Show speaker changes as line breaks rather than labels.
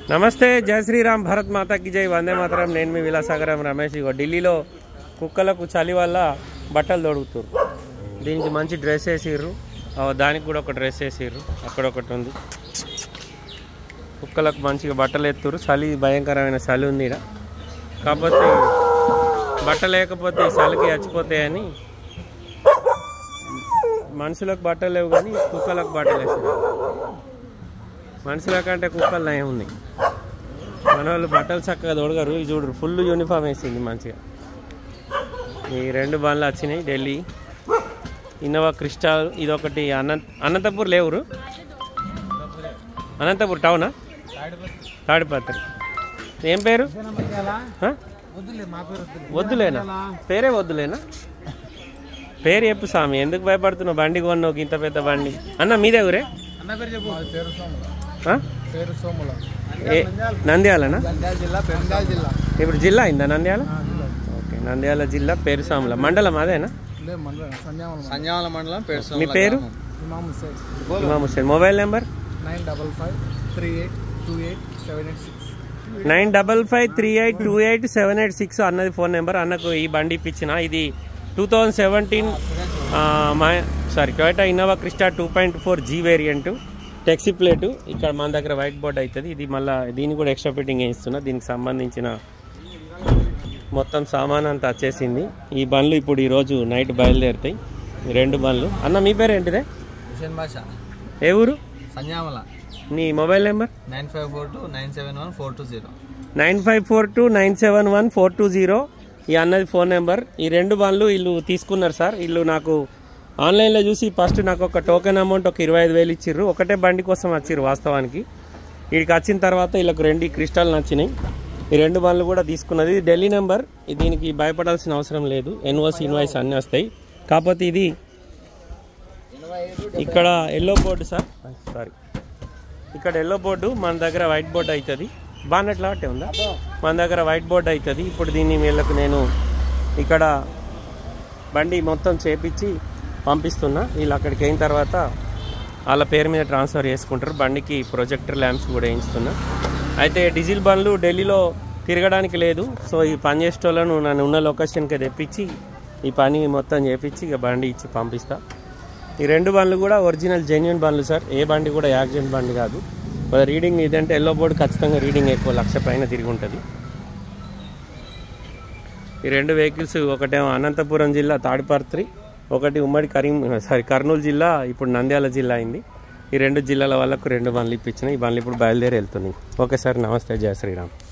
నమస్తే, జై శ్రీరామ్, భారత్ మాతాకి జై, వందే మాతరం. నేను మీ విలాసాగరం రమేష్. ఇగో ఢిల్లీలో కుక్కలకు చలి వల్ల బట్టలు తొడుగుతారు. దీనికి మంచి డ్రెస్ వేసిర్రు, దానికి కూడా ఒక డ్రెస్ వేసిర్రు. అక్కడ ఒకటి ఉంది. కుక్కలకు మంచిగా బట్టలు ఎత్తురు. చలి, భయంకరమైన చలి ఉంది ఇక్కడ. కాకపోతే బట్ట లేకపోతే చలికి చచ్చిపోతాయని మనుషులకు బట్టలు లేవు, కానీ కుక్కలకు బట్టలు వేసారు. మనుషుల కంటే కుక్కలు నయం ఉంది. మన వాళ్ళు బట్టలు చక్కగా తొడగరు. ఇది చూడరు, ఫుల్ యూనిఫామ్ వేసింది మంచిగా. ఈ రెండు బండ్లు వచ్చినాయి ఢిల్లీ. ఇన్నోవా క్రిస్టా, ఇదొకటి. అనంతపూర్ లేవురు, అనంతపూర్ టౌనా, తాడిపత్రి. ఏం పేరు? వద్దులేనా? పేరే వద్దులేనా? పేరు చెప్పు స్వామి, ఎందుకు భయపడుతున్నావు? బండి కొన్నావు, ఇంత పెద్ద బండి. అన్న మీదే ఊరే? నంద్యాలనా? ఇప్పుడు జిల్లా అయిందా నంద్యాల? ఓకే, నంద్యాల జిల్లా పేరుసాముల మండలం అదేనా? మీ పేరు? ఇమామ్ హుస్సేన్. మొబైల్ నెంబర్ 9553828786 అన్నది ఫోన్ నెంబర్. అన్నకు ఈ బండి ఇప్పించిన. ఇది 2017 Toyota Innova Crysta 2.4 G variant, taxi plate. ఇక్కడ మన దగ్గర వైట్ బోర్డ్ అవుతుంది. ఇది మళ్ళీ దీన్ని కూడా ఎక్స్ట్రా ఫిట్టింగ్ వేయిస్తున్నా. దీనికి సంబంధించిన మొత్తం సామాన్ అంతా వచ్చేసింది. ఈ బండ్లు ఇప్పుడు ఈరోజు నైట్ బయలుదేరుతాయి, రెండు బండ్లు. అన్న మీ పేరు ఏంటిదే?
హుసేన్ బాషా.
ఏ ఊరు?
సంజామల.
నీ మొబైల్ నెంబర్?
9542971420.
9542971420. ఈ అన్నది ఫోన్ నెంబర్. ఈ రెండు బండ్లు వీళ్ళు తీసుకున్నారు సార్. వీళ్ళు నాకు ఆన్లైన్లో చూసి ఫస్ట్ నాకు ఒక టోకెన్ అమౌంట్ ఒక 25,000 ఇచ్చిర్రు. ఒకటే బండి కోసం వచ్చిర్రు వాస్తవానికి. వీడికి వచ్చిన తర్వాత వీళ్ళకి రెండు క్రిస్టాల్ నచ్చినాయి. ఈ రెండు బండ్లు కూడా తీసుకున్నది. ఇది ఢిల్లీ నెంబర్. దీనికి భయపడాల్సిన అవసరం లేదు. ఎన్ఓసి ఇన్వాయిస్ అన్నీ వస్తాయి. కాకపోతే ఇది ఇక్కడ ఎల్లో బోర్డు సార్, సారీ, ఇక్కడ ఎల్లో బోర్డు, మన దగ్గర వైట్ బోర్డు అవుతుంది. బానెట్ లాంటి ఉందా? మన దగ్గర వైట్ బోర్డు అవుతుంది. ఇప్పుడు దీన్ని వీళ్ళకు నేను ఇక్కడ బండి మొత్తం చేపించి పంపిస్తున్నా. వీళ్ళు అక్కడికి అయిన తర్వాత వాళ్ళ పేరు మీద ట్రాన్స్ఫర్ చేసుకుంటారు. బండికి ప్రొజెక్టర్ ల్యాంప్స్ కూడా వేయిస్తున్నా. అయితే డీజిల్ బండ్లు ఢిల్లీలో తిరగడానికి లేదు. సో ఈ పని చేసేటోళ్ళను నన్ను ఉన్న లొకేషన్కి తెప్పించి ఈ పని మొత్తం చేపించి ఇక బండి ఇచ్చి పంపిస్తా. ఈ రెండు బండ్లు కూడా ఒరిజినల్ జెన్యున్ బండ్లు సార్. ఏ బండి కూడా యాక్సిడెంట్ బండి కాదు. రీడింగ్ ఇదంటే ఎల్లో బోర్డు ఖచ్చితంగా రీడింగ్ ఎక్కువ 1,00,000 పైన తిరిగి ఉంటుంది. ఈ రెండు వెహికల్స్, ఒకటేమో అనంతపురం జిల్లా తాడిపత్రి, ఒకటి ఉమ్మడి కర్నూలు జిల్లా, ఇప్పుడు నంద్యాల జిల్లా అయింది. ఈ రెండు జిల్లాల వాళ్ళకు రెండు బండ్లు ఇప్పించిన. ఈ బండ్లు ఇప్పుడు బయలుదేరి వెళ్తున్నాయి. ఓకే సార్, నమస్తే, జై శ్రీరామ్.